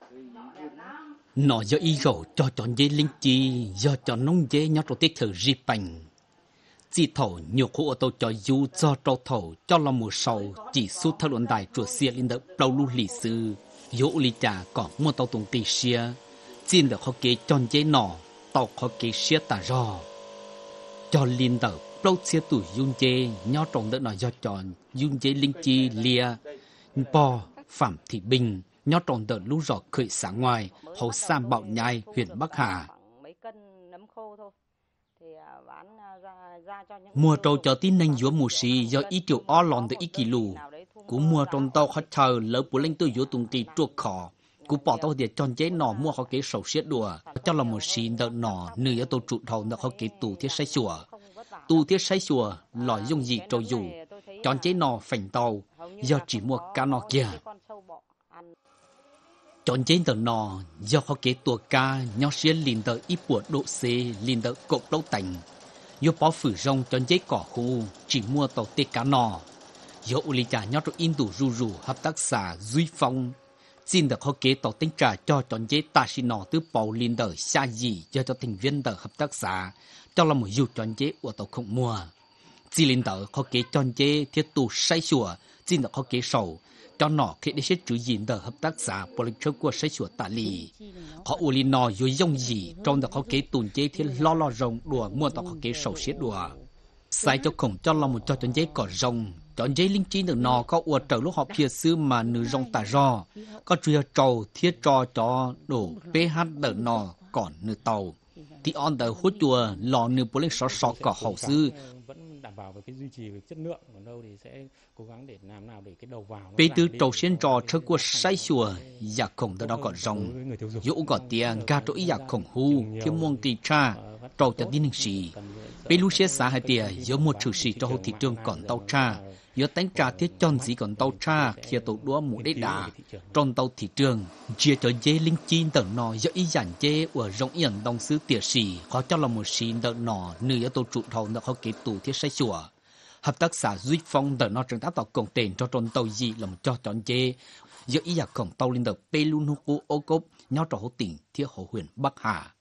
nó do ý rổ cho chọn dây linh chi do chọn nông dây nhớ trâu tết thử ri bành chỉ thầu nhiều khu ô tô cho du cho trâu thầu cho là mùa sau chỉ suốt theo luận đài chuột xe lên đỡ đầu lưu lịch sử dỗ lý trà có mua tàu tung tì xia xin được họ kế chọn dây nọ tàu họ kế xia tà rò cho lên đỡ lâu xe tuổi dung dây nhớ trồng đỡ nó do chọn dung dây linh chi lia bò phạm thị bình nhớ trồng đỡ lũ rò khởi sáng ngoài hậu sam bạo nhai huyện Bắc Hà mua trâu cho tin nên giữa mùa xì do ý triệu o lòn từ ý kỳ lù cú mua trong tàu khách chờ lỡ bữa lên từ giữa tung tì chuột khỏ cú bỏ tàu để chọn chế nọ mua họ kế sầu xiết đùa cho là một xì đợt nọ nửa tàu trụ thầu đợt họ kế tủ thiết say sủa lòi dùng gì trâu dù chọn chế nọ phành tàu do chỉ mua cá nọ kia chọn chế đợt nọ do họ kế tua cá nhau xuyên liền đợt ít bùa độ c liền đợt cột lâu tành do bỏ phử rong chọn chế cỏ khu chỉ mua tàu tê cá nọ do uli trả nhau trong in đủ rù hợp tác xã duy phong xin được họ kế tàu tính trả cho chọn chế ta xin nọ từ bầu liền đợt xa gì cho thành viên đợt hợp tác xã cho là một dù chọn chế của tàu không mua chỉ liền đợt họ kế chọn chế thiết tù say sủa xin được họ kế sầu cho nọ khi để xét chủ diện đợt hợp tác xã bộ lịch sử của say sủa tạ lì họ uli nọ dù dông gì trong đợt họ kế tùn chế thiết lo rồng đùa mua tàu họ kế sầu xét đùa sai cho khổng cho là một cho chọn chế cỏ rồng chọn giấy linh chi được nọ có uất trở lúc họ phía xưa mà nữ rong tà ro có truy trầu thiết cho đổ ph đỡ nọ còn nữ tàu thì on đỡ hút chùa lò nữ bố lên sọ cỏ hậu sư đảm bảo về cái duy trì về chất lượng còn đâu thì sẽ cố gắng để làm nào để cái đầu vào bây từ trầu xuyên trò trước của say chùa giặc khổng đó còn rong dỗ gọt tiền ca trỗi giặc khổng hu thiên muông tì cha trầu cho tin hình sĩ bây lúc xe xã hai tia giữa một trừ sĩ cho hậu thị trường còn tàu cha giữa tánh trà thiết chọn gì còn tàu cha khi tàu đua mũ đế đà trong tàu thị trường chia cho dê linh chi tận nọ do ý giản chê ở rộng yển đông sứ tiệt sĩ họ cho là một sĩ tận nọ nửa tàu trụ thầu nó họ kế tù thiết say chùa hợp tác xã duy phong tận nọ trường tác tàu cộng tiền cho trong tàu gì làm cho chọn chê do ý giặc khổng tàu lên tàu pelun hô ô cốp nhau trò hỗ tỉnh thiết hồ huyện Bắc Hà